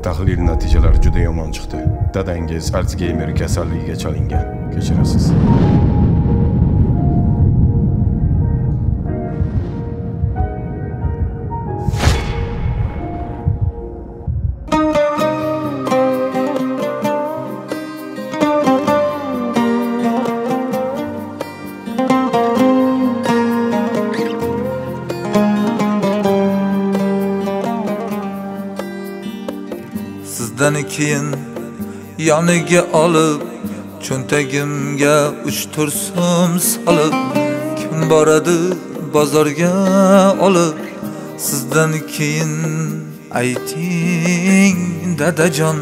Tahlil natijalari juda yomon chiqdi. Dadangiz Alzheimer kasalligiga chalingan. Kechirasiz. Sizdan keyin yoniga olib, cho'ntagimga 3-4 so'm solib, kim boradi bozorga olib, sizdan keyin ayting dadajon.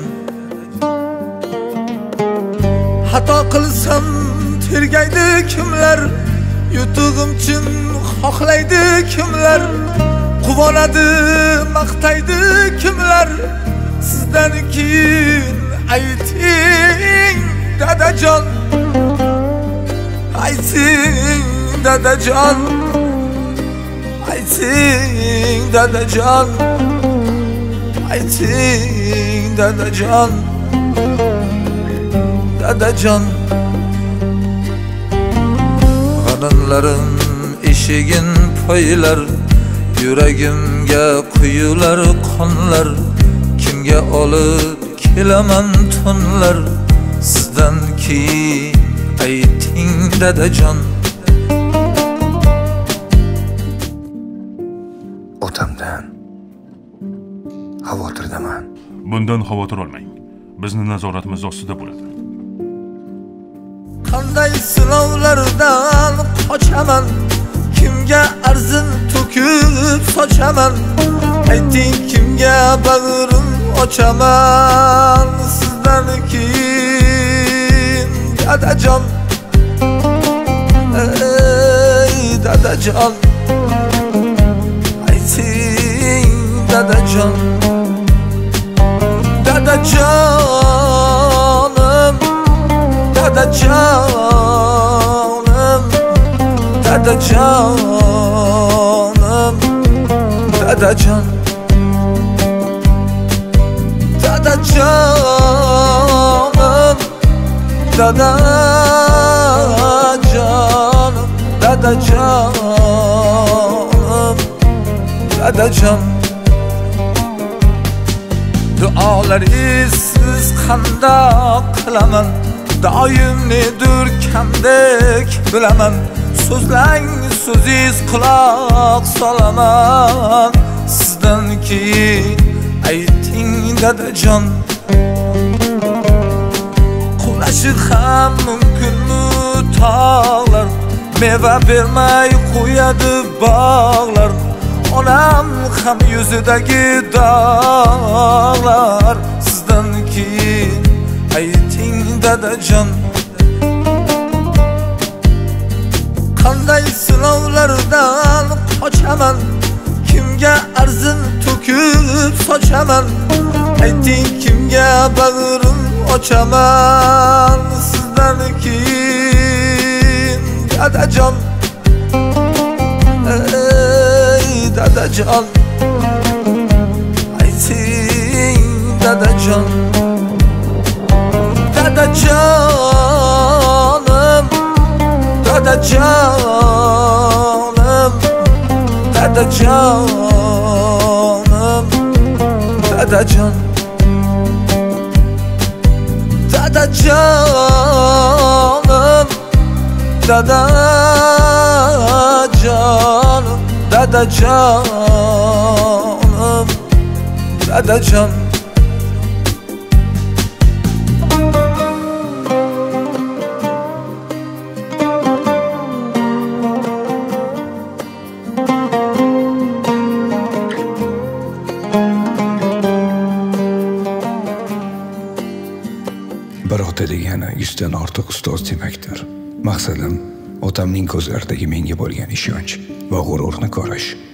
Xato qilsam tergaydi kimlar, yutug'im uchun xohlaydi kimlar, quvonadi maqtaydi kimlar. Sizdan keyin ayting dadajon, ayting dadajon, ayting dadajon, ayting dadajon, dadajon. G'animlarim eshigin poylar, yuragimga quyular qonlar. Kimga olib kelaman tunlar, sizdan keyin ayting dadajon. Otamdan xavotirdaman. Bundan xavotir olmang. Bizni nazoratimiz ostida bo'ladi. Qanday sinovlardan qochaman, kimga arzin to'kib sochaman, ayting kimga bag'rim ochaman. Sizdan keyin dadajon, ey dadajon, ayting dadajon, dadajonim, dadajonim, dadajonim, dadajon, dadajonim, dadajonim, dadajonim, dadajon. Duolar izsiz qandoq qilaman, doim nedir kamdek bilaman. So'zlang so'ziz quloq solaman. Sizdan keyin ayting dadajon. Qulashi ham mumkinmi tog'lar, meva bermay qo'yadi bog'lar. Onam ham yuzidagi dog'lar. Sizdan keyin ayting dadajon. Qanday sinovlardan qochaman, kimga arzin to'kib sochaman, ayting kimga bag'rim ochaman. Sizdan keyin dadajon, ey dadajon, ayting dadajon, dadajonim, dadajonim, dadajonim, dadajon, dadajonim, dadajonim, dadajonim, dadajon. Bir ota degani 100 dan ortiq ustoz demakdir. Maqsadim otamning ko'zlaridagi menga bo'lgan ishonch va g'ururni ko'rish.